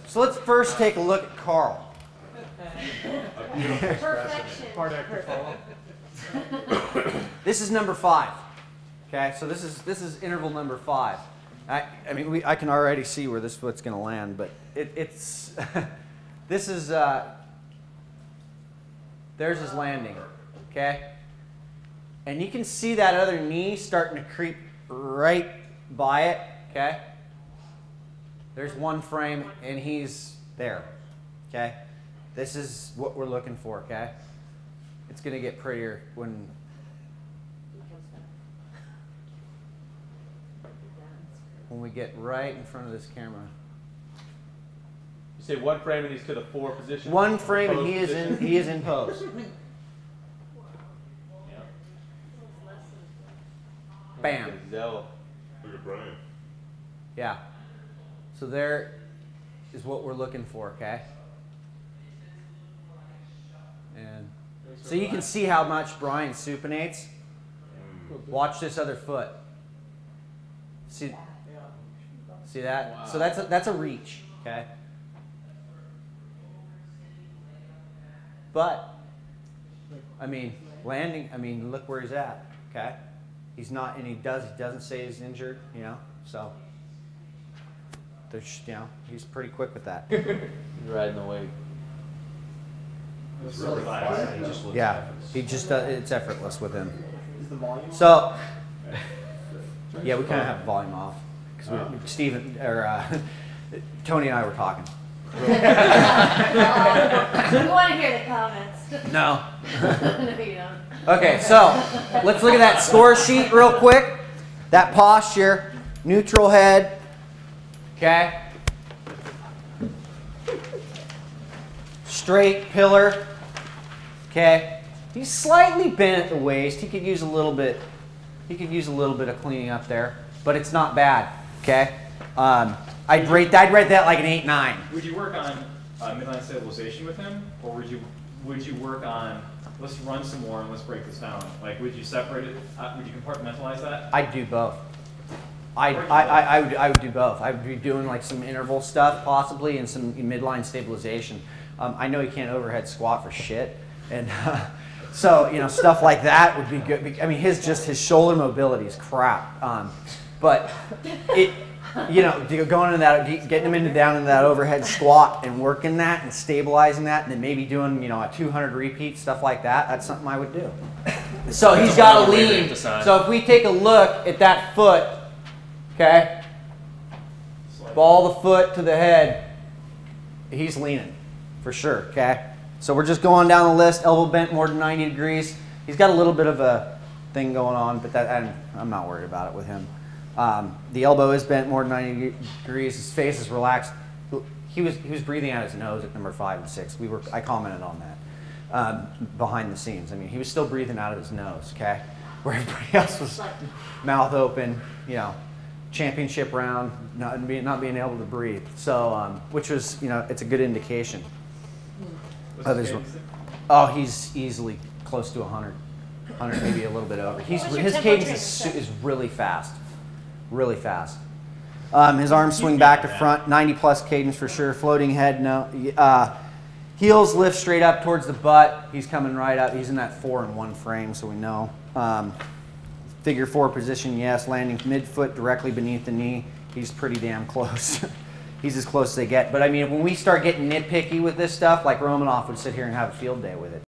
So let's first take a look at Carl. Perfection. Hard act to follow. This is number 5. Okay, so this is interval number 5. I mean, I can already see where this foot's going to land, but it's this is there's his landing. Okay, and you can see that other knee starting to creep right by it. Okay, there's one frame, and he's there. Okay, this is what we're looking for. Okay, it's going to get prettier when. When we get right in front of this camera. You say one frame and he's to the 4 position. One frame and he is in pose. Yeah. Bam. Look at Brian. Yeah. So there is what we're looking for, okay? And so you can see how much Brian supinates. Watch this other foot. See that? Wow. So that's a reach, okay? But I mean, landing. I mean, look where he's at, okay? He's not, and he doesn't say he's injured, you know. So there's, you know, he's pretty quick with that. He's riding the wave. It's really fast. Yeah, he just does. It's effortless with him. So yeah, we kind of have volume off. Because Steven or Tony and I were talking. We want to hear the comments. No. No, you don't. Okay, so let's look at that score sheet real quick. That posture, neutral head. Okay. Straight pillar. Okay. He's slightly bent at the waist. He could use a little bit. He could use a little bit of cleaning up there, but it's not bad. Okay, I'd rate that like an 8-9. Would you work on midline stabilization with him, or would you work on let's run some more and let's break this down? Like, would you separate it? Would you compartmentalize that? I'd do both. I would do both. I would be doing like some interval stuff possibly and some midline stabilization. I know he can't overhead squat for shit, and so you know stuff like that would be good. I mean, his shoulder mobility is crap. But it, you know, going into that, getting him down into that overhead squat and working that and stabilizing that, and then maybe doing, you know, a 200 repeat, stuff like that. That's something I would do. So he's got to lean. So if we take a look at that foot, okay, ball the foot to the head, he's leaning for sure. Okay. So we're just going down the list. Elbow bent more than 90 degrees. He's got a little bit of a thing going on, but that I'm not worried about it with him. The elbow is bent more than 90 degrees. His face is relaxed. He was breathing out his nose at number 5 and 6. I commented on that behind the scenes. I mean, he was still breathing out of his nose. Okay, where everybody else was mouth open. You know, championship round, not being able to breathe. So, which was, you know, it's a good indication. Oh, he's easily close to 100, maybe a little bit over. His cadence is really fast. Really fast. His arms swing back to front, 90 plus cadence for sure. Floating head, no. Heels lift straight up towards the butt. He's coming right up. He's in that 4 and 1 frame, so we know. Figure 4 position, yes. Landing mid-foot directly beneath the knee. He's pretty damn close. He's as close as they get. But I mean, when we start getting nitpicky with this stuff, like Romanoff would sit here and have a field day with it.